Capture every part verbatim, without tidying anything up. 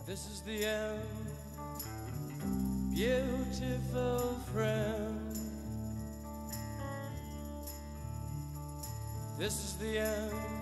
This is the end, beautiful friend. This is the end,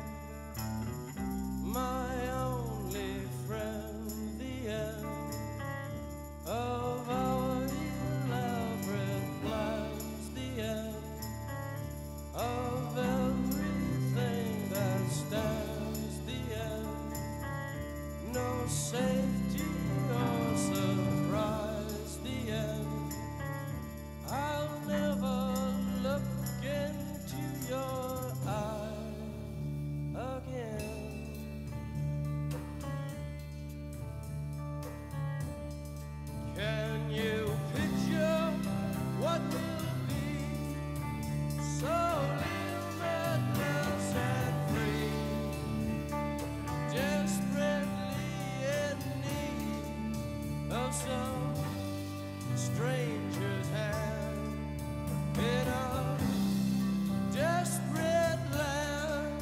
my only friend. The end of our elaborate plans. The end of everything that stands. The end, no safety or surprise. The end, I'll never look into your eyes again. Can you picture what will be so limitless and free, desperately in need of some stranger's hand in a desperate land?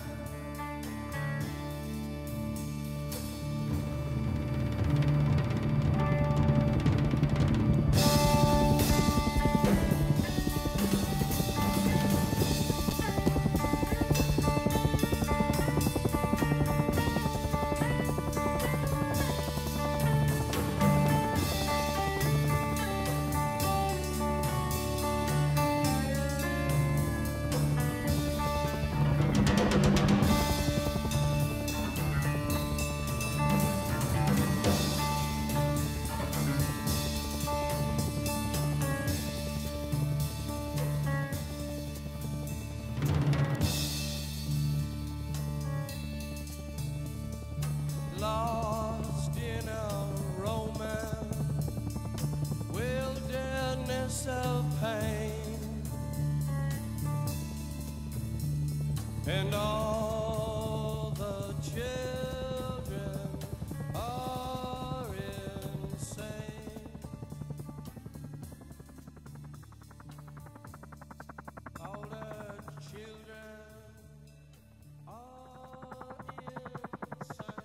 Lost in a romance, wilderness of pain, and all the children are insane. All the children are insane.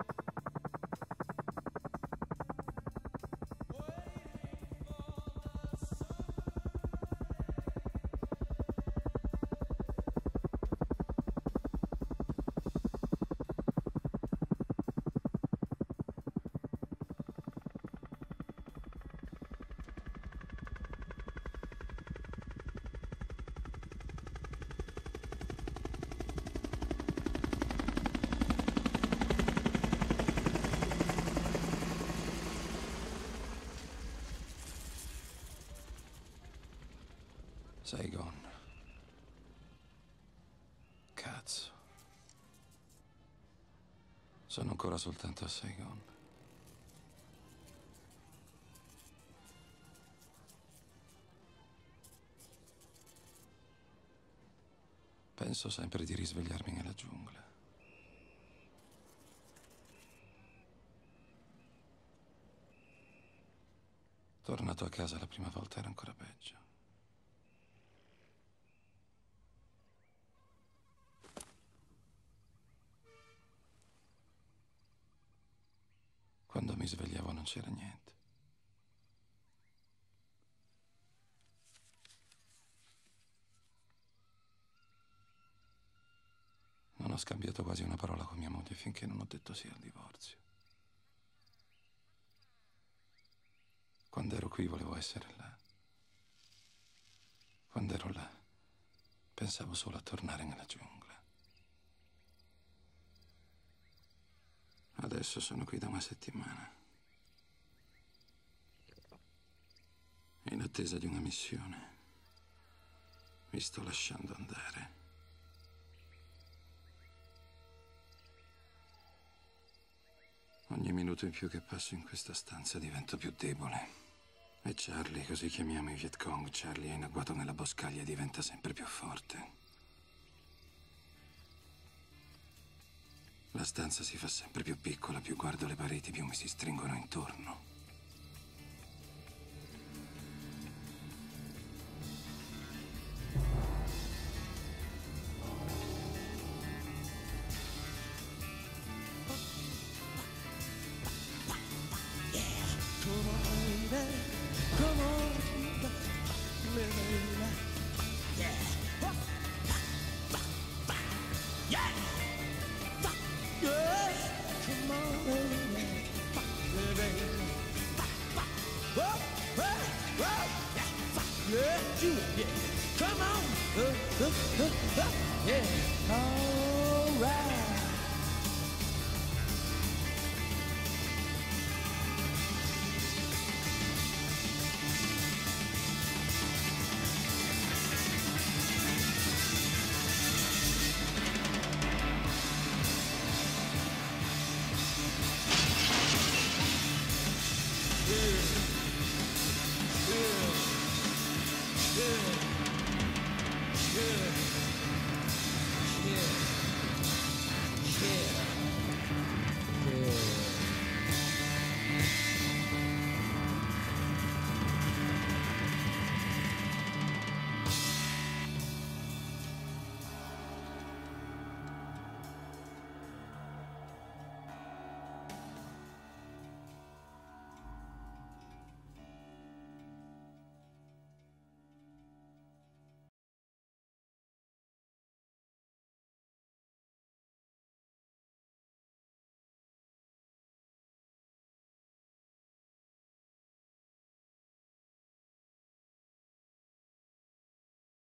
Saigon. Cazzo. Sono ancora soltanto a Saigon. Penso sempre di risvegliarmi nella giungla. Tornato a casa la prima volta era ancora peggio. Quando mi svegliavo non c'era niente. Non ho scambiato quasi una parola con mia moglie finché non ho detto sì al divorzio. Quando ero qui volevo essere là. Quando ero là pensavo solo a tornare nella giungla. Adesso sono qui da una settimana, in attesa di una missione. Mi sto lasciando andare. Ogni minuto in più che passo in questa stanza divento più debole. E Charlie, così chiamiamo i Viet Cong, Charlie è in agguato nella boscaglia e diventa sempre più forte. La stanza si fa sempre più piccola, più guardo le pareti, più mi si stringono intorno. baby. Come on, baby. Yeah. Yeah. Yeah. Come on, baby. Baby. Whoa, whoa, whoa. Yeah, do it, yeah. Come on. Uh, uh, uh, uh. Yeah. All right.